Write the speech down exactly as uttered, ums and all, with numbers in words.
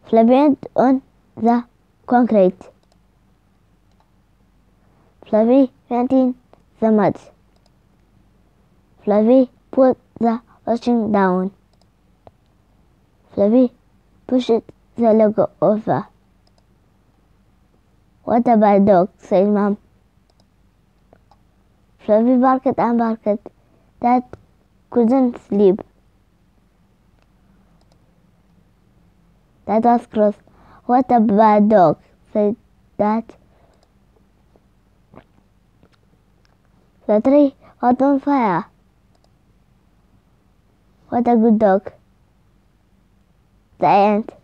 Fluffy on the concrete. Fluffy went in the mud. Fluffy put the washing down. Fluffy pushed the logo over. "What a bad dog," said Mom. Fluffy barked and barked. Dad couldn't sleep. Dad was cross. "What a bad dog," said Dad. The tree was on fire. "What a good dog." The end.